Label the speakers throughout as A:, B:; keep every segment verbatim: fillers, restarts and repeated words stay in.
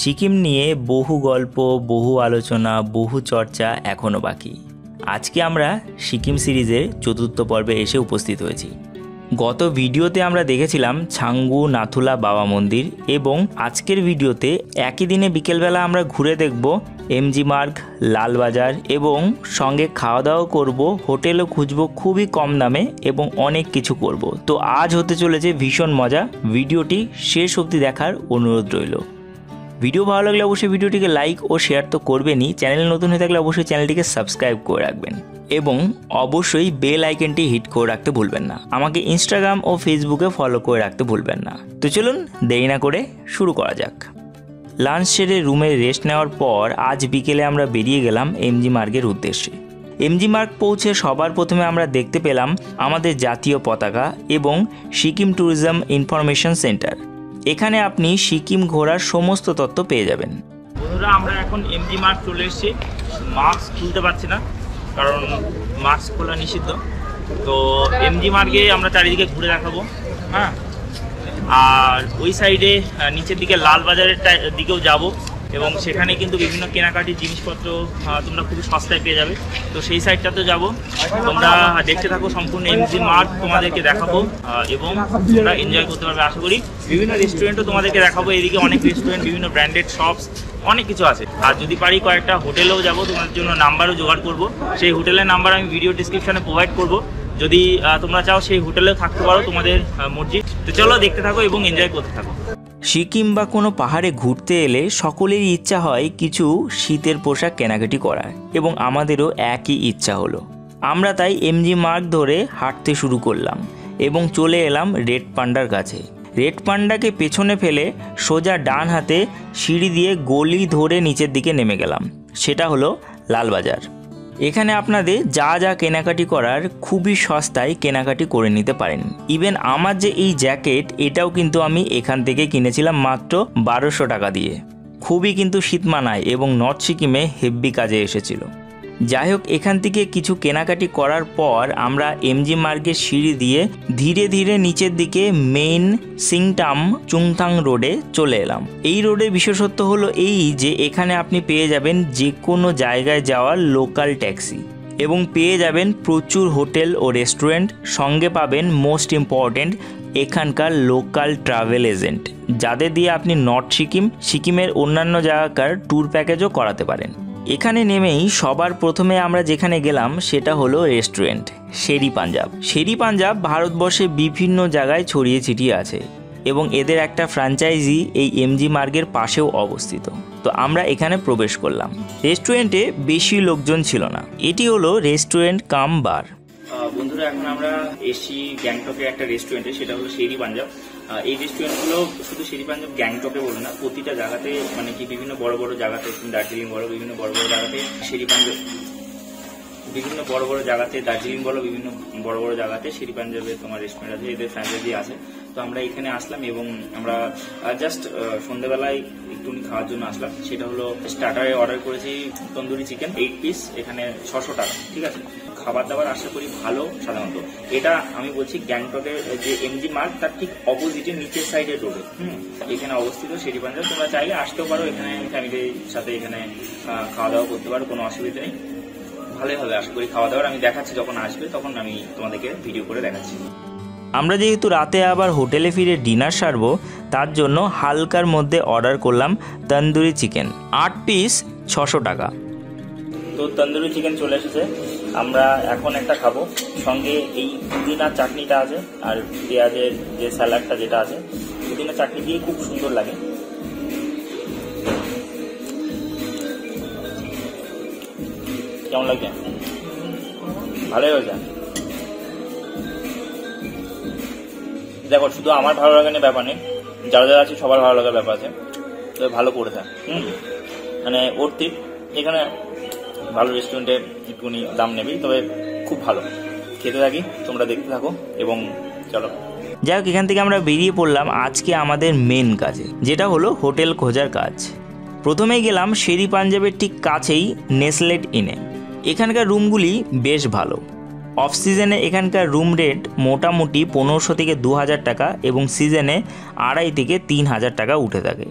A: সিকিম নিয়ে বহু গল্প, বহু আলোচনা, বহু চর্চা এখনও বাকি। আজকে আমরা সিকিম সিরিজের চতুর্থ পর্বে এসে উপস্থিত হয়েছি। গত ভিডিওতে আমরা দেখেছিলাম ছাঙ্গু নাথুলা বাবা মন্দির এবং আজকের ভিডিওতে একই দিনে বিকেলবেলা আমরা ঘুরে দেখব এমজি মার্গ, লালবাজার এবং সঙ্গে খাওয়া দাওয়া করব, হোটেলও খুঁজব খুবই কম দামে এবং অনেক কিছু করব। তো আজ হতে চলেছে ভীষণ মজা। ভিডিওটি শেষ অবধি দেখার অনুরোধ রইল। ভিডিও ভালো লাগলে অবশ্যই ভিডিওটিকে লাইক ও শেয়ার তো করবেনই, চ্যানেল নতুন হয়ে থাকলে অবশ্যই চ্যানেলটিকে সাবস্ক্রাইব করে রাখবেন এবং অবশ্যই বেল আইকনটি হিট করে রাখতে ভুলবেন না। আমাকে ইনস্টাগ্রাম ও ফেসবুকে ফলো করে রাখতে ভুলবেন না। তো চলুন দেরি না করে শুরু করা যাক। লাঞ্চ সেরে রুমে রেস্ট নেওয়ার পর আজ বিকেলে আমরা বেরিয়ে গেলাম এমজি মার্গের উদ্দেশ্যে। এমজি মার্গ পৌঁছে সবার প্রথমে আমরা দেখতে পেলাম আমাদের জাতীয় পতাকা এবং সিকিম ট্যুরিজম ইনফরমেশন সেন্টার। এখানে আপনি সিকিম ঘোরার সমস্ত তথ্য পেয়ে যাবেন। বন্ধুরা, আমরা এখন এমজি মার্গ চলে এসেছি। মাস্ক খুলতে পারছি না কারণ মাস্ক খোলা নিষিদ্ধ। তো এমজি মার্গে আমরা চারিদিকে ঘুরে দেখাবো। হ্যাঁ, আর ওই সাইডে নিচের দিকে লালবাজারের দিকেও যাব এবং সেখানে কিন্তু বিভিন্ন কেনাকাটির জিনিসপত্র তোমরা খুবই সস্তায় পেয়ে যাবে। তো সেই সাইডটাতেও যাব। তোমরা দেখতে থাকো, সম্পূর্ণ এমজি মার্গ তোমাদেরকে দেখাবো এবং তোমরা এনজয় করতে পারবে আশা করি। বিভিন্ন রেস্টুরেন্টও তোমাদেরকে দেখাবো। এদিকে অনেক রেস্টুরেন্ট, বিভিন্ন ব্র্যান্ডেড শপস, অনেক কিছু আছে। আর যদি পারি কয়েকটা হোটেলেও যাব, তোমাদের জন্য নাম্বারও জোগাড় করব। সেই হোটেলের নাম্বার আমি ভিডিও ডিসক্রিপশনে প্রোভাইড করব। যদি তোমরা চাও সেই হোটেলেও থাকতে পারো, তোমাদের মর্জি। তো চলো দেখতে থাকো এবং এনজয় করতে থাকো। সিকিম বা কোনো পাহাড়ে ঘুরতে এলে সকলেরই ইচ্ছা হয় কিছু শীতের পোশাক কেনাকাটি করার এবং আমাদেরও একই ইচ্ছা হলো। আমরা তাই এমজি মার্গ ধরে হাঁটতে শুরু করলাম এবং চলে এলাম রেড পান্ডার কাছে। রেড পান্ডাকে পেছনে ফেলে সোজা ডান হাতে সিঁড়ি দিয়ে গলি ধরে নিচের দিকে নেমে গেলাম। সেটা হলো লালবাজার। এখানে আপনাদের যা যা কেনাকাটি করার খুবই সস্তায় কেনাকাটি করে নিতে পারেন। ইভেন আমার যে এই জ্যাকেট, এটাও কিন্তু আমি এখান থেকে কিনেছিলাম মাত্র বারোশো টাকা দিয়ে। খুবই কিন্তু শীত মানায় এবং নর্থ সিকিমে হেভি কাজে এসেছিল। যাই হোক, এখান থেকে কিছু কেনাকাটি করার পর আমরা এমজি মার্গের সিঁড়ি দিয়ে ধীরে ধীরে নিচের দিকে মেইন সিংটাম চুংথাং রোডে চলে এলাম। এই রোডের বিশেষত্ব হলো এই যে এখানে আপনি পেয়ে যাবেন যে কোনো জায়গায় যাওয়ার লোকাল ট্যাক্সি এবং পেয়ে যাবেন প্রচুর হোটেল ও রেস্টুরেন্ট। সঙ্গে পাবেন মোস্ট ইম্পর্টেন্ট এখানকার লোকাল ট্রাভেল এজেন্ট, যাদের দিয়ে আপনি নর্থ সিকিম, সিকিমের অন্যান্য জায়গাকার ট্যুর প্যাকেজও করাতে পারেন। এখানে নেমেই সবার প্রথমে আমরা যেখানে গেলাম সেটা হলো রেস্টুরেন্ট শেরি পাঞ্জাব। শেরি পাঞ্জাব ভারতবর্ষে বিভিন্ন জায়গায় ছড়িয়ে ছিটিয়ে আছে এবং এদের একটা ফ্র্যাঞ্চাইজি এই এমজি মার্গের পাশেও অবস্থিত। তো আমরা এখানে প্রবেশ করলাম। রেস্টুরেন্টে বেশি লোকজন ছিল না। এটি হলো রেস্টুরেন্ট কাম বার। বন্ধুরা, এখন আমরা এসি গ্যাংটকের একটা রেস্টুরেন্টে, সেটা হলো শেরি পাঞ্জাব। এই রেস্টুরেন্টগুলো শুধু শেরি পাঞ্জাব গ্যাংটকে বলে না, প্রতিটা জায়গাতে, মানে কি বিভিন্ন বড় বড় জায়গাতে, দার্জিলিং বলো, বিভিন্ন বড় বড় জায়গাতে শেরি পাঞ্জাব, বিভিন্ন বড় বড় জায়গাতে, দার্জিলিং বলো, বিভিন্ন বড় বড় জায়গাতে শেরি পাঞ্জাবের তোমার রেস্টুরেন্ট আছে, এদের ফ্র্যাঞ্চাইজি আছে। তো আমরা এখানে আসলাম এবং আমরা জাস্ট সন্ধ্যেবেলায় একটু খাওয়ার জন্য আসলাম। সেটা হলো স্টার্টারে অর্ডার করেছি তন্দুরি চিকেন এইট পিস, এখানে ছশো টাকা। ঠিক আছে, খাবার দাবার আশা করি ভালো। সাধারণত এটা আমি বলছি গ্যাংটকের যে এমজি মার্গ তার ঠিক অপোজিটের নিচের সাইডের রোডে হুম এখানে অবস্থিত শেরি পাঞ্জাব। তোমরা চাইলে আসতেও পারো, এখানে ফ্যামিলির সাথে এখানে খাওয়া দাওয়া করতে পারো, কোনো অসুবিধা নেই। ভালোই হবে আশা করি খাওয়া দাওয়ার। আমি দেখাচ্ছি, যখন আসবে তখন আমি তোমাদেরকে ভিডিও করে দেখাচ্ছি। আমরা যেহেতু রাতে আবার হোটেলে ফিরে ডিনার সারবো, তার জন্য হালকার মধ্যে অর্ডার করলাম তন্দুরি চিকেন, আট পিস ছশো টাকা। তো তন্দুরি চিকেন চলে এসেছে, আমরা এখন একটা খাবো। সঙ্গে এই পুদিনা চাটনিটা আছে আর পেঁয়াজের যে স্যালাডটা যেটা আছে, পুদিনা চাটনি দিয়ে খুব সুন্দর লাগে। কেমন লাগে? ভালোই হয়েছে। দেখো, শুধু আমার ভালো লাগে না ব্যাপার নেই, যারা যারা আছে সবার ভালো লাগার ব্যাপার আছে। তবে ভালো করেছে, হুম মানে ওর ঠিক এখানে ভালো রেস্টুরেন্টে একটুখানি দাম নেবেই, তবে খুব ভালো। খেতে থাকি, তোমরা দেখতে থাকো এবং চলো। যাই হোক, এখান থেকে আমরা বেরিয়ে পড়লাম আজকে আমাদের মেন কাজে, যেটা হলো হোটেল খোঁজার কাজ। প্রথমেই গেলাম শেরি পাঞ্জাবের ঠিক কাছেই নেসলেট ইনে। এখানকার রুমগুলি বেশ ভালো। অফ সিজনে এখানকার রুম রেট মোটামুটি পনেরোশো থেকে দু হাজার টাকা এবং সিজনে আড়াই থেকে তিন হাজার টাকা উঠে থাকে।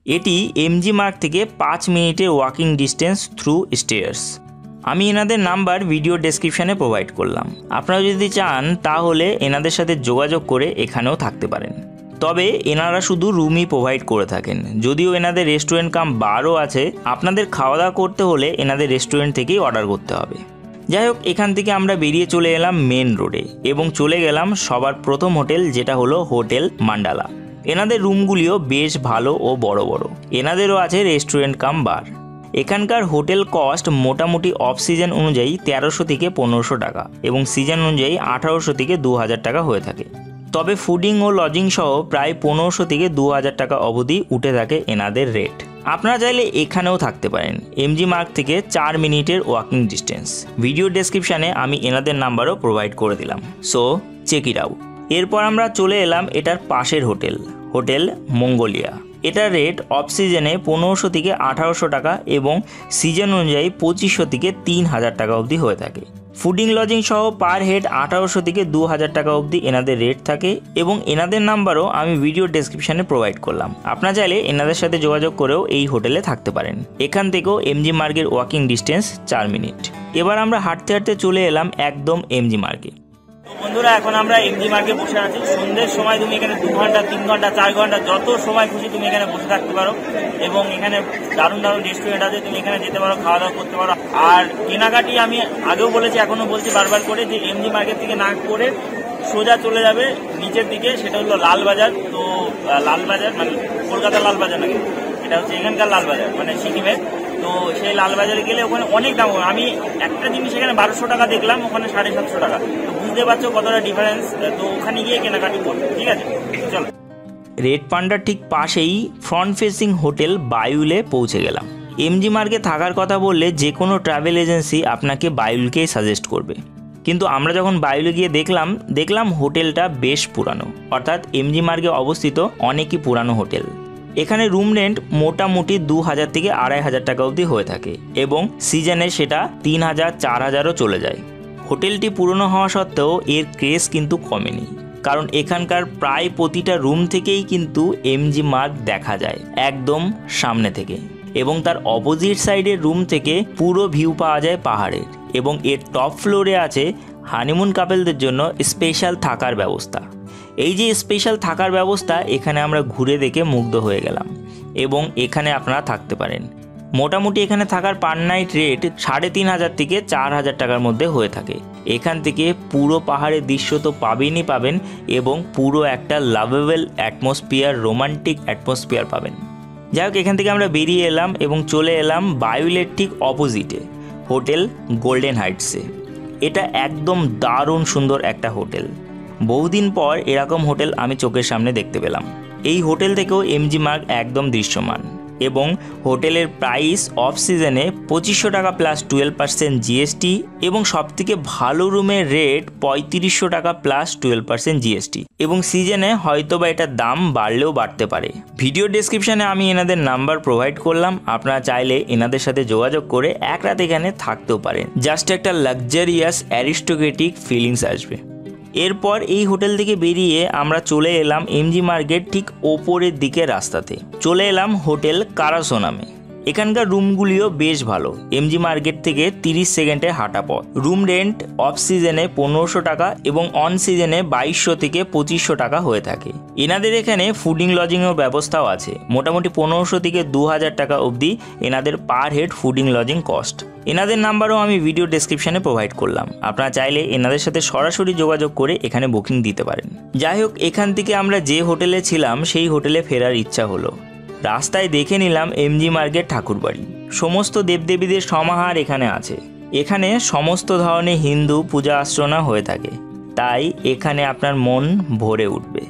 A: এটি এমজি মার্গ থেকে পাঁচ মিনিটের ওয়াকিং ডিস্টেন্স থ্রু স্টেয়ার্স। আমি এনাদের নাম্বার ভিডিও ডেসক্রিপশানে প্রোভাইড করলাম, আপনারা যদি চান তাহলে এনাদের সাথে যোগাযোগ করে এখানেও থাকতে পারেন। তবে এনারা শুধু রুমই প্রোভাইড করে থাকেন, যদিও এনাদের রেস্টুরেন্ট কাম বারও আছে। আপনাদের খাওয়া দাওয়া করতে হলে এনাদের রেস্টুরেন্ট থেকেই অর্ডার করতে হবে। যাই হোক, এখান থেকে আমরা বেরিয়ে চলে এলাম মেন রোডে এবং চলে গেলাম সবার প্রথম হোটেল, যেটা হলো হোটেল মান্ডালা। এনাদের রুমগুলিও বেশ ভালো ও বড় বড়। এনাদেরও আছে রেস্টুরেন্ট কাম বার। এখানকার হোটেল কস্ট মোটামুটি অফ সিজন অনুযায়ী তেরোশো থেকে পনেরোশো টাকা এবং সিজন অনুযায়ী আঠারোশো থেকে দু হাজার টাকা হয়ে থাকে। তবে ফুডিং ও লজিং সহ প্রায় পনেরোশো থেকে দু হাজার টাকা অবধি উঠে থাকে এনাদের রেট। আপনারা চাইলে এখানেও থাকতে পারেন। এমজি মার্গ থেকে চার মিনিটের ওয়াকিং ডিস্টেন্স। ভিডিও ডেসক্রিপশানে আমি এনাদের নাম্বারও প্রোভাইড করে দিলাম, সো চেক ইট আউট। এরপর আমরা চলে এলাম এটার পাশের হোটেল, হোটেল মঙ্গোলিয়া। এটার রেট অফ সিজনে পনেরোশো থেকে আঠারোশো টাকা এবং সিজন অনুযায়ী পঁচিশশো থেকে তিন হাজার টাকা অবধি হয়ে থাকে। ফুডিং লজিং সহ পার হেড আঠারোশো থেকে দু হাজার টাকা অবধি এনাদের রেট থাকে এবং এনাদের নাম্বারও আমি ভিডিও ডেসক্রিপশানে প্রোভাইড করলাম। আপনারা চাইলে এনাদের সাথে যোগাযোগ করেও এই হোটেলে থাকতে পারেন। এখান থেকেও এমজি মার্গের ওয়াকিং ডিস্টেন্স চার মিনিট। এবার আমরা হাঁটতে হাঁটতে চলে এলাম একদম এমজি মার্গে। বন্ধুরা, এখন আমরা এমজি মার্গে বসে আছি। সন্ধ্যের সময় তুমি এখানে দু ঘন্টা তিন ঘন্টা চার ঘন্টা যত সময় খুশি তুমি এখানে বসে থাকতে পারো এবং এখানে দারুণ দারুণ রেস্টুরেন্ট আছে, তুমি এখানে যেতে পারো, খাওয়া দাওয়া করতে পারো। আর কেনাকাটি আমি আগেও বলেছি, এখনো বলছি বারবার করে, যে এমজি মার্কেট থেকে না করে সোজা চলে যাবে নিচের দিকে, সেটা হলো লালবাজার। তো লালবাজার মানে কলকাতার লালবাজার নাকি, এটা হচ্ছে এখানকার লালবাজার মানে সিকিমের। তো সেই লালবাজারে গেলে ওখানে অনেক দাম। আমি একটা জিনিস এখানে বারোশো টাকা দেখলাম, ওখানে সাড়ে সাতশো টাকা। তো বুঝতে পারছো কতটা ডিফারেন্স। তো ওখানে গিয়ে কেনাকাটি করবো, ঠিক আছে? চলো। রেড পান্ডার ঠিক পাশেই ফ্রন্ট ফেসিং হোটেল বায়ুলে পৌঁছে গেলাম। এমজি মার্গে থাকার কথা বললে যে কোনো ট্রাভেল এজেন্সি আপনাকে বায়ুলকেই সাজেস্ট করবে, কিন্তু আমরা যখন বায়ুলে গিয়ে দেখলাম দেখলাম হোটেলটা বেশ পুরানো, অর্থাৎ এমজি মার্গে অবস্থিত অনেকই পুরানো হোটেল। এখানে রুম রেন্ট মোটামুটি দু হাজার থেকে আড়াই হাজার টাকা অবধি হয়ে থাকে এবং সিজনে সেটা তিন হাজার চার হাজারও চলে যায়। হোটেলটি পুরনো হওয়া সত্ত্বেও এর ক্রেজ কিন্তু কমেনি, কারণ এখানকার প্রায় প্রতিটা রুম থেকেই কিন্তু এমজি মার্গ দেখা যায় একদম সামনে থেকে, এবং তার অপোজিট সাইডের রুম থেকে পুরো ভিউ পাওয়া যায় পাহাড়ের। এবং এর টপ ফ্লোরে আছে হানিমুন কাপেলদের জন্য স্পেশাল থাকার ব্যবস্থা। এই যে স্পেশাল থাকার ব্যবস্থা, এখানে আমরা ঘুরে দেখে মুগ্ধ হয়ে গেলাম এবং এখানে আপনারা থাকতে পারেন। মোটামুটি এখানে থাকার পার নাইট রেট সাড়ে তিন হাজার থেকে চার হাজার টাকার মধ্যে হয়ে থাকে। এখান থেকে পুরো পাহাড়ের দৃশ্য তো পাবেনই পাবেন এবং পুরো একটা লাভেবল অ্যাটমসফিয়ার, রোমান্টিক অ্যাটমসফিয়ার পাবেন। যাই হোক, এখান থেকে আমরা বেরিয়ে এলাম এবং চলে এলাম বায়ুলের ঠিক অপোজিটে হোটেল গোল্ডেন হাইটসে। এটা একদম দারুণ সুন্দর একটা হোটেল। বহুদিন পর এরকম হোটেল আমি চোখের সামনে দেখতে পেলাম। এই হোটেল থেকেও এমজি মার্গ একদম দৃশ্যমান এবং হোটেলের প্রাইস অফ সিজনে পঁচিশশো টাকা প্লাস টুয়েলভ পার্সেন্ট জিএসটি এবং সবথেকে ভালো রুমের রেট পঁয়ত্রিশশো টাকা প্লাস টুয়েলভ পার্সেন্ট জিএসটি এবং সিজনে হয়তো বা এটার দাম বাড়লেও বাড়তে পারে। ভিডিও ডেসক্রিপশানে আমি এনাদের নাম্বার প্রোভাইড করলাম, আপনারা চাইলে এনাদের সাথে যোগাযোগ করে এক রাত এখানে থাকতেও পারেন। জাস্ট একটা লাক্সারিয়াস অ্যারিস্টোক্রেটিক ফিলিংস আসবে। এরপর এই হোটেল থেকে বেরিয়ে আমরা চলে এলাম এমজি মার্গের ঠিক ওপরের দিকে রাস্তাতে। চলে এলাম হোটেল কারাসোনামে। এখানকার রুমগুলিও বেশ ভালো। এমজি মার্কেট থেকে তিরিশ সেকেন্ডে হাঁটা পথ। রুম রেন্ট অফ সিজনে পনেরোশো টাকা এবং অন সিজনে বাইশশো থেকে পঁচিশশো টাকা হয়ে থাকে। এনাদের এখানে ফুডিং লজিংয়ের ব্যবস্থাও আছে। মোটামুটি পনেরোশো থেকে দু হাজার টাকা অবধি এনাদের per head fooding lodging cost. এনাদের নাম্বারও আমি ভিডিও ডেসক্রিপশানে প্রোভাইড করলাম, আপনারা চাইলে এনাদের সাথে সরাসরি যোগাযোগ করে এখানে বুকিং দিতে পারেন। যাই হোক, এখান থেকে আমরা যে হোটেলে ছিলাম সেই হোটেলে ফেরার ইচ্ছা হলো। রাস্তায় দেখে নিলাম এমজি মার্গের ঠাকুরবাড়ি। সমস্ত দেবদেবীদের সমাহার এখানে আছে। এখানে সমস্ত ধরনের হিন্দু পূজা অর্চনা হয়ে থাকে, তাই এখানে আপনার মন ভরে উঠবে।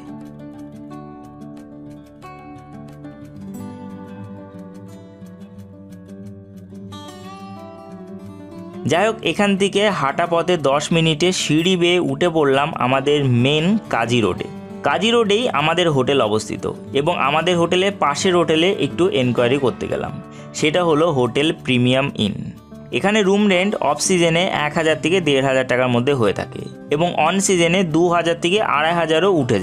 A: যাই হোক, এখান থেকে হাঁটা পথে দশ মিনিটে সিঁড়ি বেয়ে উঠে পড়লাম আমাদের মেন কাজী রোডে। কাজী রোডেই আমাদের হোটেল অবস্থিত এবং আমাদের হোটেলের পাশের হোটেলে একটু এনকোয়ারি করতে গেলাম। সেটা হলো হোটেল প্রিমিয়াম ইন। এখানে রুম রেন্ট অফ সিজনে এক হাজার থেকে দেড় হাজার টাকার মধ্যে হয়ে থাকে এবং অন সিজনে দু হাজার থেকে আড়াই হাজারও উঠে যায়।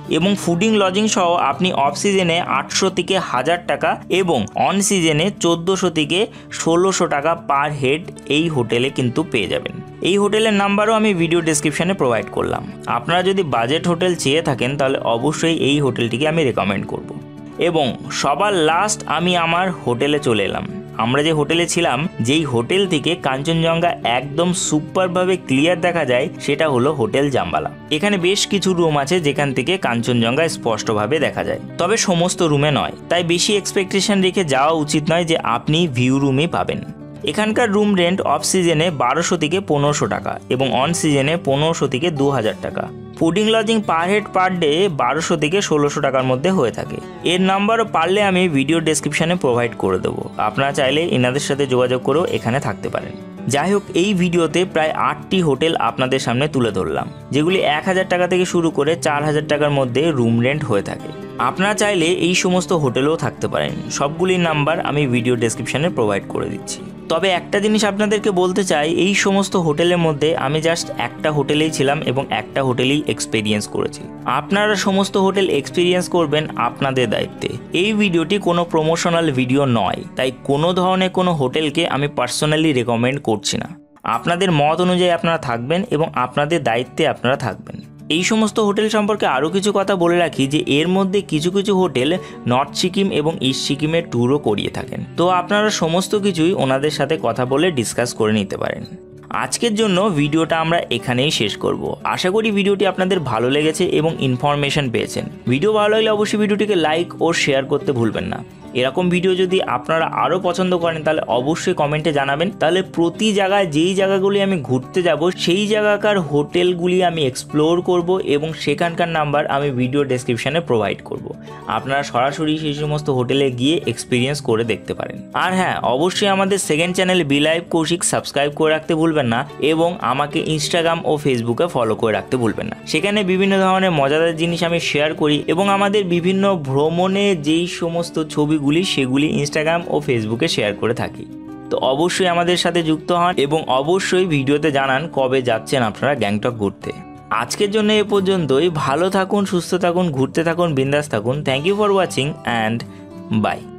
A: এবং ফুডিং লজিং সহ আপনি অফ সিজনে আটশো থেকে হাজার টাকা এবং অন সিজনে চোদ্দোশো থেকে ষোলোশো টাকা পার হেড এই হোটেলে কিন্তু পেয়ে যাবেন। এই হোটেলের নাম্বারও আমি ভিডিও ডেসক্রিপশনে প্রোভাইড করলাম। আপনারা যদি বাজেট হোটেল চেয়ে থাকেন তাহলে অবশ্যই এই হোটেলটিকে আমি রেকমেন্ড করব। এবং সবার লাস্ট আমি আমার হোটেলে চলে এলাম। আমরা যে হোটেলে ছিলাম, যেই হোটেল থেকে কাঞ্চনজঙ্ঘা একদম সুপারভাবে ক্লিয়ার দেখা যায়, সেটা হলো হোটেল জাম্বালা। এখানে বেশ কিছু রুম আছে যেখান থেকে কাঞ্চনজঙ্ঘা স্পষ্টভাবে দেখা যায়, তবে সমস্ত রুমে নয়। তাই বেশি এক্সপেকটেশন রেখে যাওয়া উচিত নয় যে আপনি ভিউ রুমই পাবেন। এখানকার রুম রেন্ট অফ সিজনে বারোশো থেকে পনেরোশো টাকা এবং অন সিজনে পনেরোশো থেকে দু হাজার টাকা। Fooding lodging per head per day বারোশো থেকে ষোলোশো টাকার মধ্যে হয়ে থাকে। এর নাম্বারও পারলে আমি ভিডিও ডেসক্রিপশনে প্রোভাইড করে দেবো। আপনারা চাইলে এনাদের সাথে যোগাযোগ করেও এখানে থাকতে পারেন। যাই হোক, এই ভিডিওতে প্রায় আটটি হোটেল আপনাদের সামনে তুলে ধরলাম, যেগুলি এক হাজার টাকা থেকে শুরু করে চার হাজার টাকার মধ্যে রুম রেন্ট হয়ে থাকে। আপনারা চাইলে এই সমস্ত হোটেলেও থাকতে পারেন। সবগুলির নাম্বার আমি ভিডিও ডেসক্রিপশনে প্রোভাইড করে দিচ্ছি। তবে একটা জিনিস আপনাদেরকে বলতে চাই, এই সমস্ত হোটেলের মধ্যে আমি জাস্ট একটা হোটেলেই ছিলাম এবং একটা হোটেলেই এক্সপিরিয়েন্স করেছি। আপনারা সমস্ত হোটেল এক্সপিরিয়েন্স করবেন আপনাদের দায়িত্বে। এই ভিডিওটি কোনো প্রমোশনাল ভিডিও নয়, তাই কোনো ধরনের কোনো হোটেলকে আমি পার্সোনালি রেকমেন্ড করছি না। আপনাদের মত অনুযায়ী আপনারা থাকবেন এবং আপনাদের দায়িত্বে আপনারা থাকবেন। এই সমস্ত হোটেল সম্পর্কে আরও কিছু কথা বলে রাখি যে এর মধ্যে কিছু কিছু হোটেল নর্থ সিকিম এবং ইস্ট সিকিমের ট্যুরও করিয়ে থাকেন। তো আপনারা সমস্ত কিছুই ওনাদের সাথে কথা বলে ডিসকাস করে নিতে পারেন। আজকের জন্য ভিডিওটা আমরা এখানেই শেষ করব। আশা করি ভিডিওটি আপনাদের ভালো লেগেছে এবং ইনফরমেশন পেয়েছেন। ভিডিও ভালো লাগলে অবশ্যই ভিডিওটিকে লাইক ও শেয়ার করতে ভুলবেন না। এরকম ভিডিও যদি আপনারা আরও পছন্দ করেন তাহলে অবশ্যই কমেন্টে জানাবেন। তাহলে প্রতি জায়গায় যেই জায়গাগুলি আমি ঘুরতে যাব সেই জায়গাকার হোটেলগুলি আমি এক্সপ্লোর করব এবং সেখানকার নাম্বার আমি ভিডিও ডেসক্রিপশনে প্রোভাইড করব। আপনারা সরাসরি সেই সমস্ত হোটেলে গিয়ে এক্সপিরিয়েন্স করে দেখতে পারেন। আর হ্যাঁ, অবশ্যই আমাদের second channel B live Kaushik subscribe করে রাখতে ভুলবেন না এবং আমাকে ইনস্টাগ্রাম ও ফেসবুকে ফলো করে রাখতে ভুলবেন না। সেখানে বিভিন্ন ধরনের মজাদার জিনিস আমি শেয়ার করি এবং আমাদের বিভিন্ন ভ্রমণে যেই সমস্ত ছবিগুলি সেগুলি ইনস্টাগ্রাম ও ফেসবুকে শেয়ার করে থাকি। তো অবশ্যই আমাদের সাথে যুক্ত হন এবং অবশ্যই ভিডিওতে জানান কবে যাচ্ছেন আপনারা গ্যাংটক ঘুরতে। আজকের জন্য এ পর্যন্তই। ভালো থাকুন, সুস্থ থাকুন, ঘুরতে থাকুন, বিন্দাস থাকুন। Thank you for watching and by.